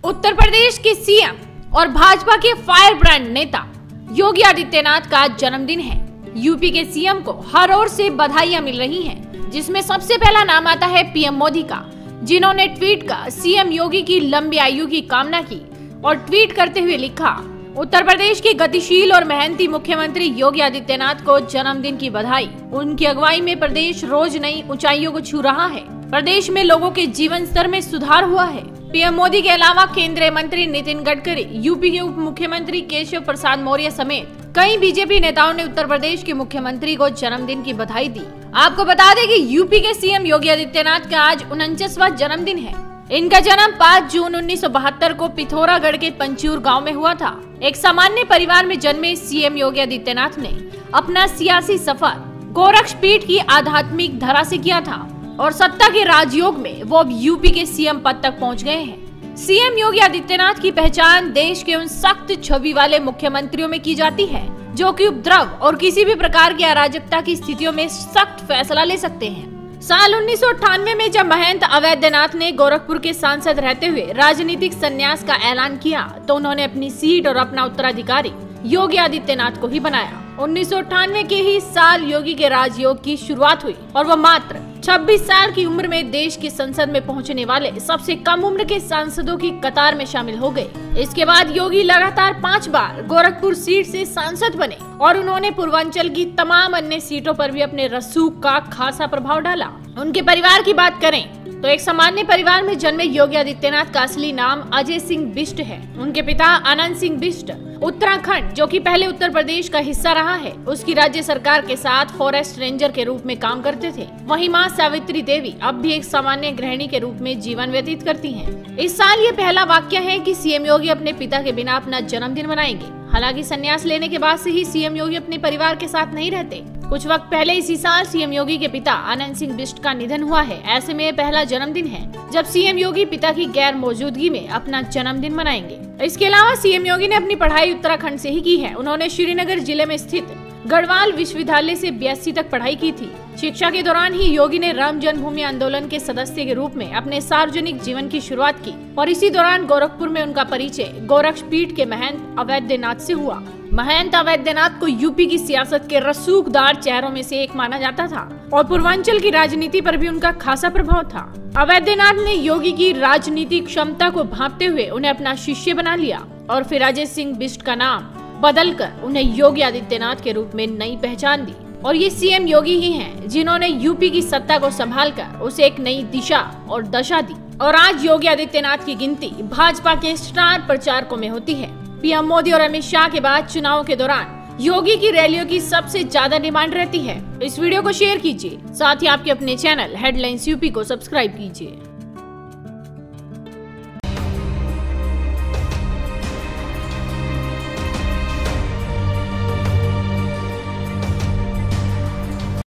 उत्तर प्रदेश के सीएम और भाजपा के फायर ब्रांड नेता योगी आदित्यनाथ का जन्मदिन है। यूपी के सीएम को हर ओर से बधाइयां मिल रही हैं, जिसमें सबसे पहला नाम आता है पीएम मोदी का, जिन्होंने ट्वीट कर सीएम योगी की लंबी आयु की कामना की और ट्वीट करते हुए लिखा, उत्तर प्रदेश के गतिशील और मेहनती मुख्यमंत्री योगी आदित्यनाथ को जन्मदिन की बधाई। उनकी अगुवाई में प्रदेश रोज नई ऊंचाइयों को छू रहा है। प्रदेश में लोगों के जीवन स्तर में सुधार हुआ है। पीएम मोदी के अलावा केंद्रीय मंत्री नितिन गडकरी, यूपी के उप मुख्यमंत्री केशव प्रसाद मौर्य समेत कई बीजेपी नेताओं ने उत्तर प्रदेश के मुख्यमंत्री को जन्मदिन की बधाई दी। आपको बता दें कि यूपी के सीएम योगी आदित्यनाथ का आज 49वां जन्मदिन है। इनका जन्म 5 जून 1972 को पिथौरागढ़ के पंचूर गांव में हुआ था। एक सामान्य परिवार में जन्मे सीएम योगी आदित्यनाथ ने अपना सियासी सफर गोरक्षपीठ की आध्यात्मिक धरा से किया था और सत्ता के राजयोग में वो अब यूपी के सीएम पद तक पहुंच गए हैं। सीएम योगी आदित्यनाथ की पहचान देश के उन सख्त छवि वाले मुख्यमंत्रियों में की जाती है जो कि उपद्रव और किसी भी प्रकार की अराजकता की स्थितियों में सख्त फैसला ले सकते हैं। साल 1998 में जब महंत अवैधनाथ ने गोरखपुर के सांसद रहते हुए राजनीतिक संन्यास का ऐलान किया तो उन्होंने अपनी सीट और अपना उत्तराधिकारी योगी आदित्यनाथ को ही बनाया। 1998 के ही साल योगी के राजयोग की शुरुआत हुई और वह मात्र 26 साल की उम्र में देश की संसद में पहुंचने वाले सबसे कम उम्र के सांसदों की कतार में शामिल हो गए। इसके बाद योगी लगातार 5 बार गोरखपुर सीट से सांसद बने और उन्होंने पूर्वांचल की तमाम अन्य सीटों पर भी अपने रसूख का खासा प्रभाव डाला। उनके परिवार की बात करें तो एक सामान्य परिवार में जन्मे योगी आदित्यनाथ का असली नाम अजय सिंह बिष्ट है। उनके पिता आनंद सिंह बिष्ट उत्तराखंड, जो कि पहले उत्तर प्रदेश का हिस्सा रहा है, उसकी राज्य सरकार के साथ फॉरेस्ट रेंजर के रूप में काम करते थे। वहीं मां सावित्री देवी अब भी एक सामान्य गृहिणी के रूप में जीवन व्यतीत करती हैं। इस साल ये पहला वाक्य है कि सीएम योगी अपने पिता के बिना अपना जन्मदिन मनाएंगे। हालांकि संन्यास लेने के बाद से ही सीएम योगी अपने परिवार के साथ नहीं रहते। कुछ वक्त पहले इसी साल सीएम योगी के पिता आनंद सिंह बिष्ट का निधन हुआ है। ऐसे में पहला जन्मदिन है जब सीएम योगी पिता की गैर मौजूदगी में अपना जन्मदिन मनाएंगे। इसके अलावा सीएम योगी ने अपनी पढ़ाई उत्तराखंड से ही की है। उन्होंने श्रीनगर जिले में स्थित गढ़वाल विश्वविद्यालय से BSc तक पढ़ाई की थी। शिक्षा के दौरान ही योगी ने राम जन्मभूमि आंदोलन के सदस्य के रूप में अपने सार्वजनिक जीवन की शुरुआत की और इसी दौरान गोरखपुर में उनका परिचय गोरक्षपीठ के महंत अवैधनाथ से हुआ। महंत अवैधनाथ को यूपी की सियासत के रसूखदार चेहरों में से एक माना जाता था और पूर्वांचल की राजनीति पर भी उनका खासा प्रभाव था। अवैधनाथ ने योगी की राजनीतिक क्षमता को भांपते हुए उन्हें अपना शिष्य बना लिया और फिर अजय सिंह बिष्ट का नाम बदलकर उन्हें योगी आदित्यनाथ के रूप में नई पहचान दी। और ये सीएम योगी ही हैं जिन्होंने यूपी की सत्ता को संभालकर उसे एक नई दिशा और दशा दी। और आज योगी आदित्यनाथ की गिनती भाजपा के स्टार प्रचारकों में होती है। पीएम मोदी और अमित शाह के बाद चुनाव के दौरान योगी की रैलियों की सबसे ज्यादा डिमांड रहती है। इस वीडियो को शेयर कीजिए, साथ ही आपके अपने चैनल हेडलाइंस यूपी को सब्सक्राइब कीजिए।